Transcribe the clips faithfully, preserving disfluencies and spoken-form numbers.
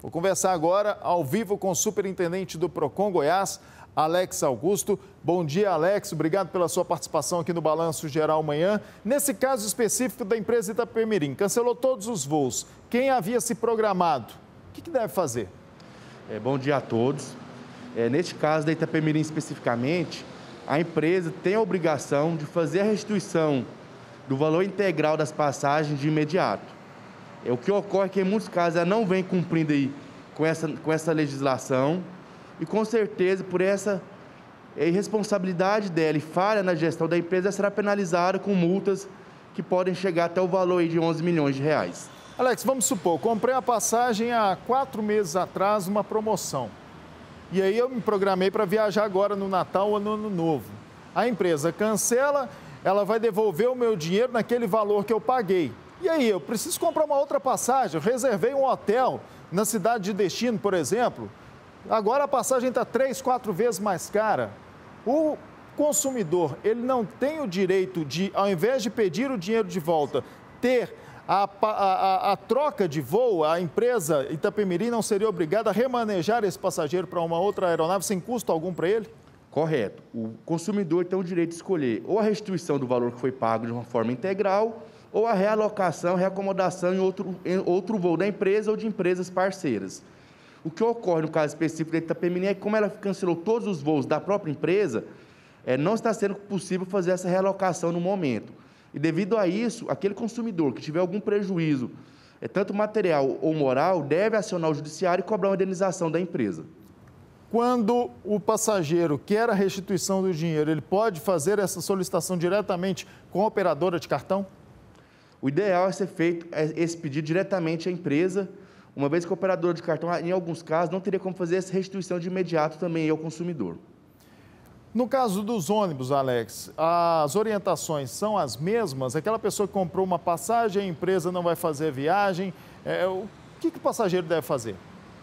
Vou conversar agora ao vivo com o superintendente do Procon Goiás, Alex Augusto. Bom dia, Alex. Obrigado pela sua participação aqui no Balanço Geral amanhã. Nesse caso específico da empresa Itapemirim, cancelou todos os voos. Quem havia se programado, o que, que deve fazer? É, bom dia a todos. É, neste caso da Itapemirim especificamente, a empresa tem a obrigação de fazer a restituição do valor integral das passagens de imediato. É, o que ocorre é que, em muitos casos, ela não vem cumprindo aí com, essa, com essa legislação e, com certeza, por essa é, irresponsabilidade dela e falha na gestão da empresa, ela será penalizada com multas que podem chegar até o valor aí de onze milhões de reais. Alex, vamos supor, comprei a passagem há quatro meses atrás, uma promoção. E aí eu me programei para viajar agora no Natal ou no Ano Novo. A empresa cancela, ela vai devolver o meu dinheiro naquele valor que eu paguei. E aí, eu preciso comprar uma outra passagem, eu reservei um hotel na cidade de destino, por exemplo. Agora a passagem está três, quatro vezes mais cara. O consumidor, ele não tem o direito de, ao invés de pedir o dinheiro de volta, ter a, a, a, a troca de voo. A empresa Itapemirim não seria obrigada a remanejar esse passageiro para uma outra aeronave sem custo algum para ele? Correto. O consumidor tem o direito de escolher ou a restituição do valor que foi pago de uma forma integral, ou a realocação, reacomodação em outro, em outro voo da empresa ou de empresas parceiras. O que ocorre no caso específico da Itapemirim é que, como ela cancelou todos os voos da própria empresa, é, não está sendo possível fazer essa realocação no momento. E, devido a isso, aquele consumidor que tiver algum prejuízo, é, tanto material ou moral, deve acionar o judiciário e cobrar uma indenização da empresa. Quando o passageiro quer a restituição do dinheiro, ele pode fazer essa solicitação diretamente com a operadora de cartão? O ideal é ser feito esse pedido diretamente à empresa, uma vez que o operador de cartão, em alguns casos, não teria como fazer essa restituição de imediato também ao consumidor. No caso dos ônibus, Alex, as orientações são as mesmas? Aquela pessoa que comprou uma passagem, a empresa não vai fazer a viagem, é, o que, que o passageiro deve fazer?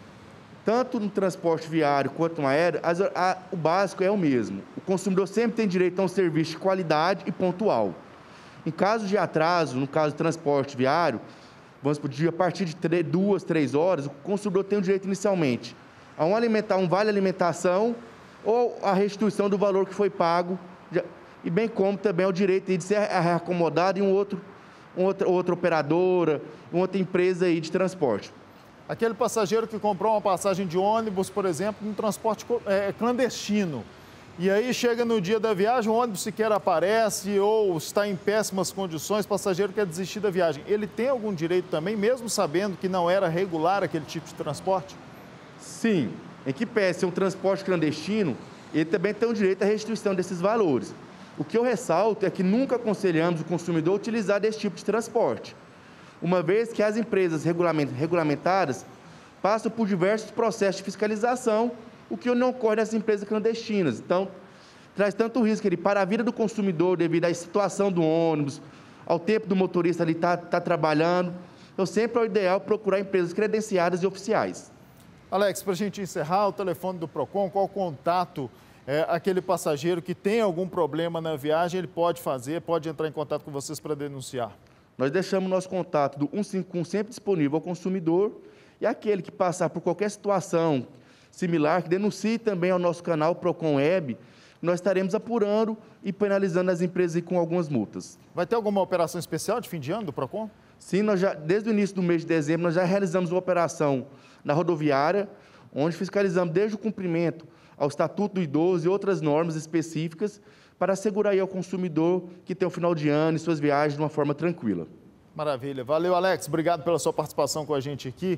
Tanto no transporte viário quanto no aéreo, as, a, o básico é o mesmo. O consumidor sempre tem direito a um serviço de qualidade e pontual. Em caso de atraso, no caso do transporte viário, vamos por dia, a partir de três, duas, três horas, o consumidor tem o direito inicialmente a um, alimentar, um vale alimentação ou a restituição do valor que foi pago, e bem como também o direito de ser reacomodado em um outro, um outra, outra operadora, uma outra empresa aí de transporte. Aquele passageiro que comprou uma passagem de ônibus, por exemplo, no transporte é, clandestino, e aí chega no dia da viagem, o ônibus sequer aparece ou está em péssimas condições, o passageiro quer desistir da viagem. Ele tem algum direito também, mesmo sabendo que não era regular aquele tipo de transporte? Sim, em que pese ser um transporte clandestino, ele também tem o direito à restituição desses valores. O que eu ressalto é que nunca aconselhamos o consumidor a utilizar desse tipo de transporte, uma vez que as empresas regulamentadas passam por diversos processos de fiscalização, o que não ocorre nessas empresas clandestinas. Então, traz tanto risco ele, para a vida do consumidor, devido à situação do ônibus, ao tempo do motorista ali estar tá, tá trabalhando. Então, sempre é o ideal procurar empresas credenciadas e oficiais. Alex, para a gente encerrar, o telefone do Procon, qual o contato, é, aquele passageiro que tem algum problema na viagem, ele pode fazer, pode entrar em contato com vocês para denunciar? Nós deixamos nosso contato do cento e cinquenta e um sempre disponível ao consumidor, e aquele que passar por qualquer situação similar, que denuncie também ao nosso canal Procon Web, nós estaremos apurando e penalizando as empresas com algumas multas. Vai ter alguma operação especial de fim de ano do Procon? Sim, nós já, desde o início do mês de dezembro, nós já realizamos uma operação na rodoviária, onde fiscalizamos desde o cumprimento ao Estatuto do Idoso e outras normas específicas para assegurar aí ao consumidor que tem o final de ano e suas viagens de uma forma tranquila. Maravilha. Valeu, Alex. Obrigado pela sua participação com a gente aqui.